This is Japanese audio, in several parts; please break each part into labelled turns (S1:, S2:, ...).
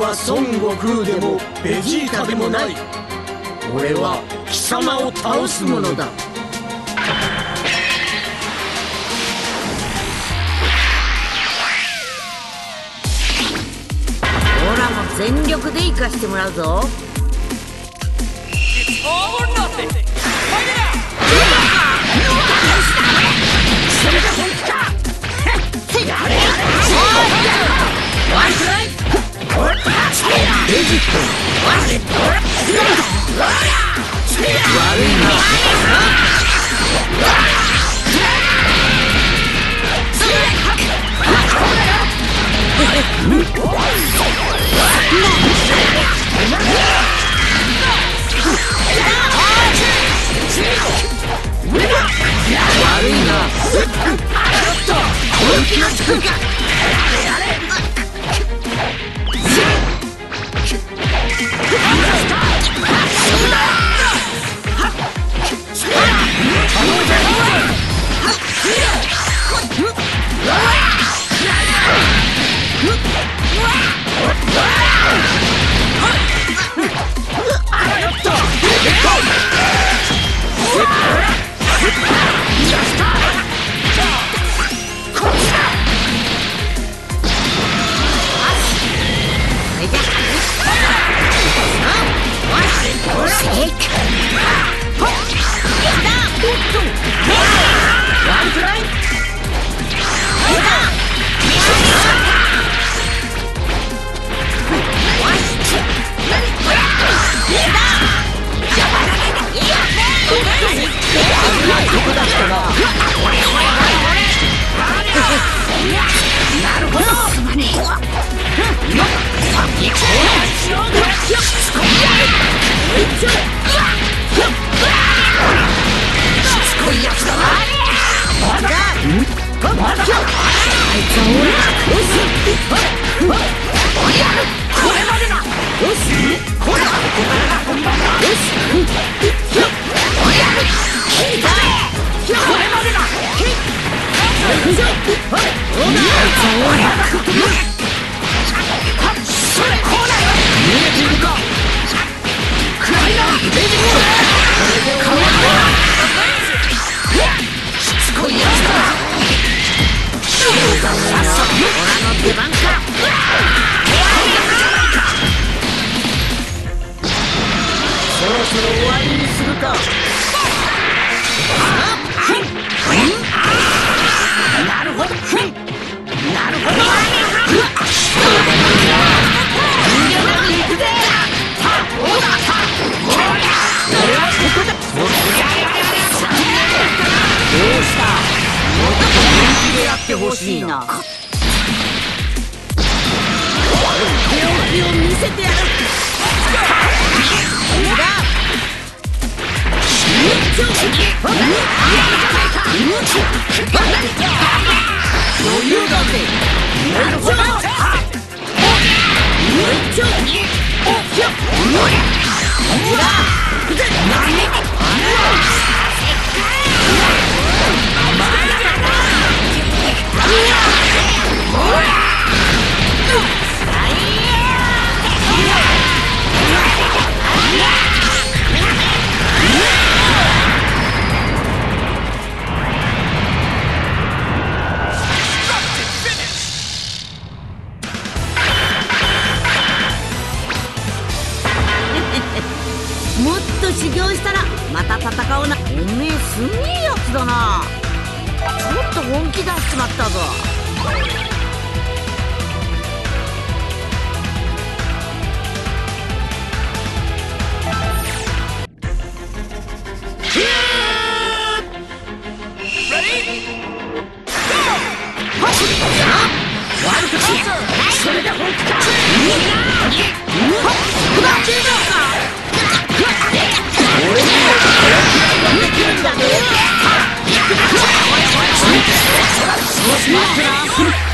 S1: は孫悟空でもベジータでもない。俺は貴様を倒すものだ。
S2: オラも全力で生かしてもらうぞ。それが本気か。欲しいな。本気を見せてやる。余裕だぜ。もっと修行したらまた戦おうな。おめえすげえやつだな。ちょっと本気出しちまったぞ。それが本気か。俺にもできるんだぞ。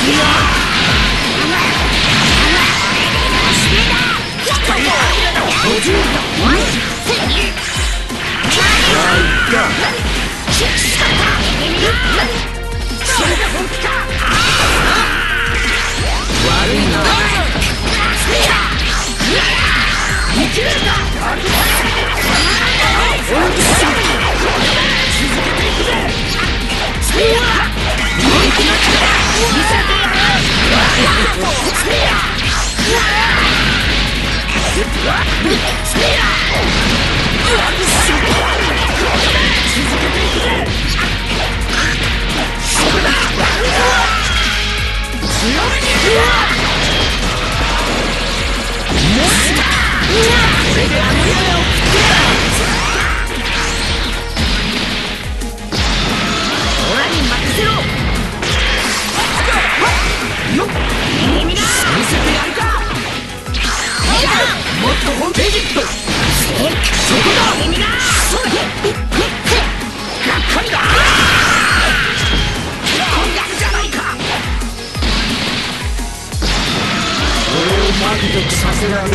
S1: させられるかな。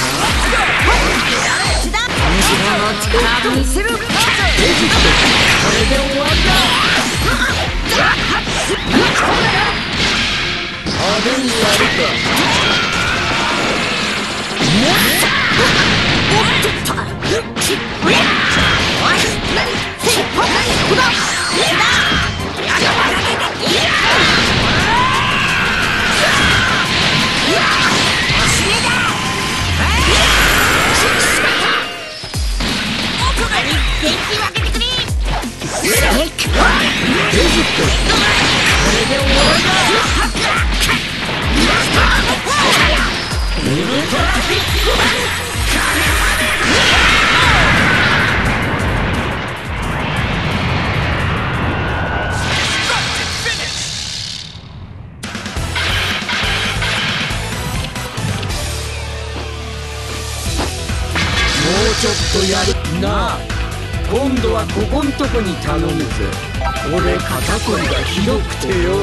S2: 力見せる。これで終わりだ。
S1: 派手にやるか。もうちょっとやるなあ。今度はここんとこに頼むぜ。俺肩こりがひどくてよ。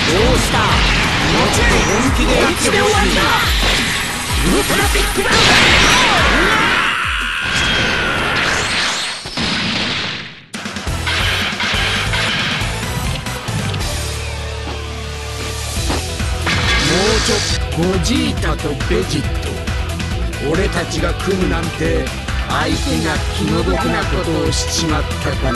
S1: どうした？もっと本気でやってほしい。ウルトラビッグバン！もうちょっとゴジータとベジット、俺たちが組むなんて相手が気の毒なことをしちまったかな。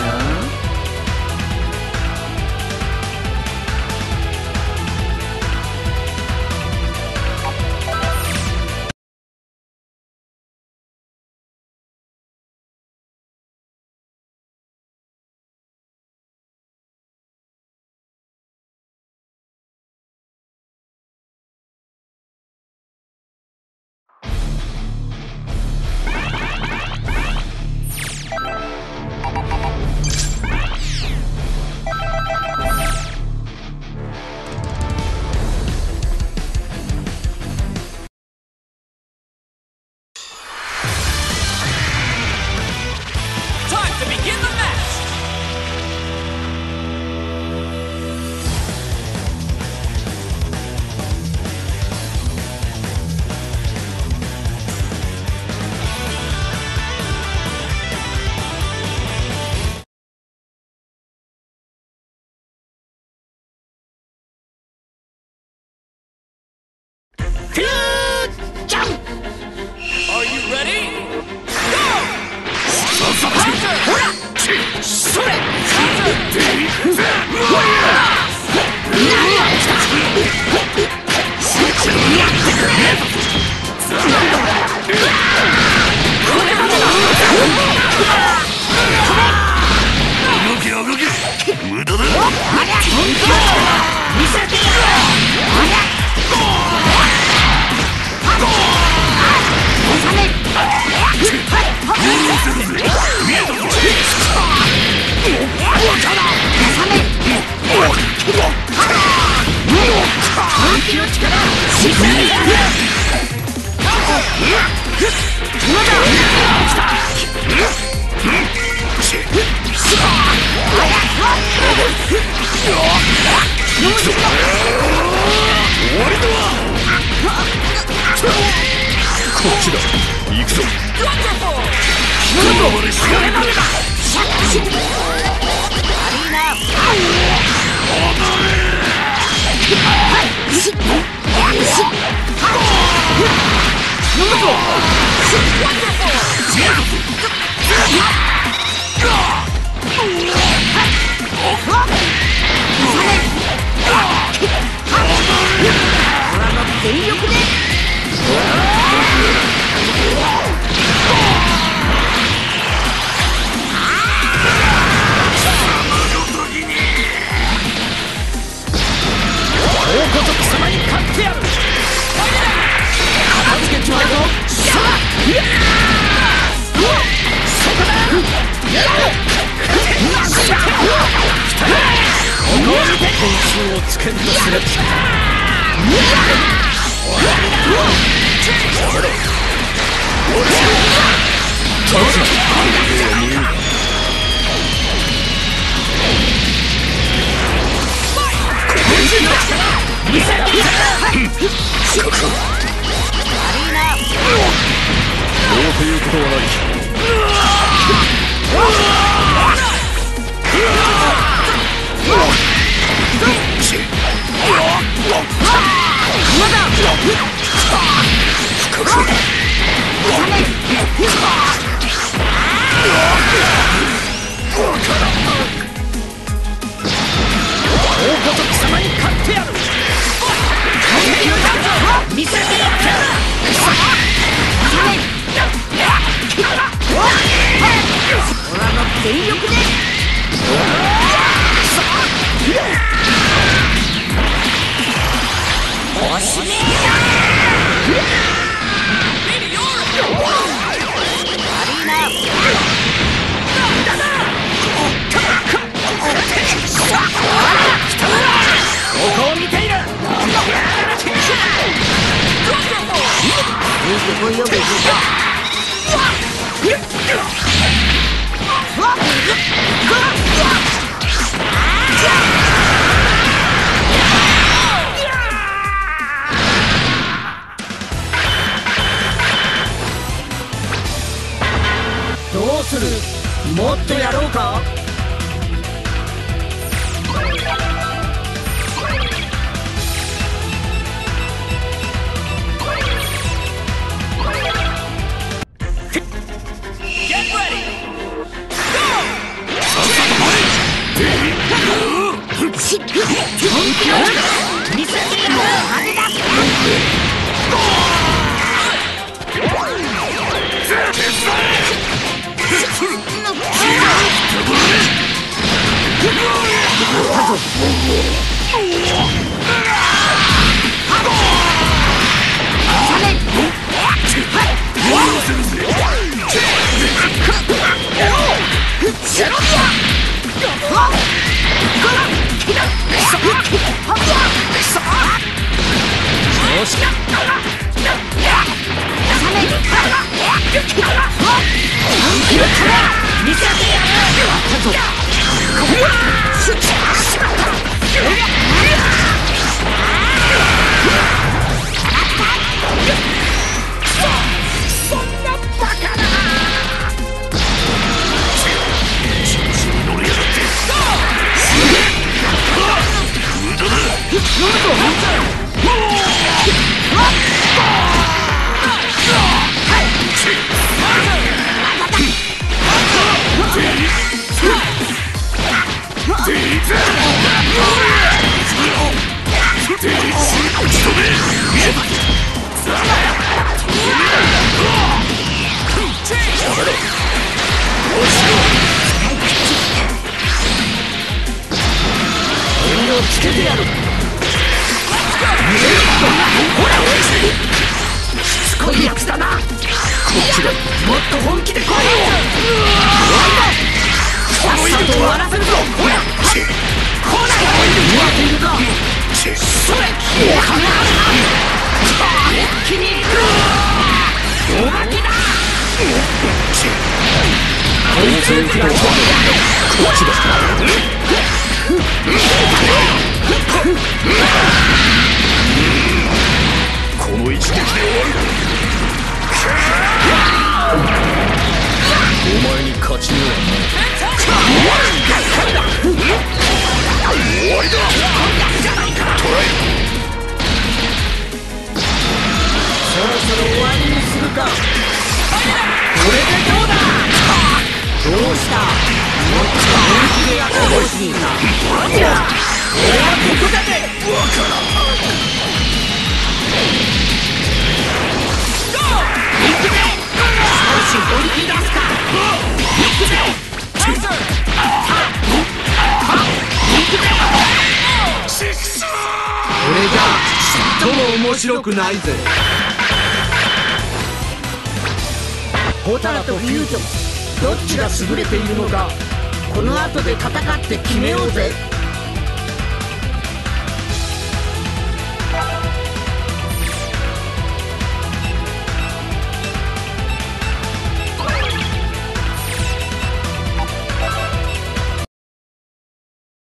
S2: 見せてやる。つけてやる。しつこいやつだな。こっちだ。もっと本気で来いよ。さっさと終わらせるぞ。ほら来ない。見えているぞ。それ一気にいく。おまけだ。こいつを食らう。こっちだ。この一撃で終わる。お前に勝ち目はない。終わりだ。トライ。そろそろ終わりにするか。これでどうだ。どうした。もっと本気でやってほしいな。俺はここだぜ。わからん。行くぜ。少し本気出すか。行くぜ。チャンス。行くぜ。これじゃちっとも面白くないぜ。ホタラとフュージョン、どっちが優れているのか、この後で戦って決めようぜ。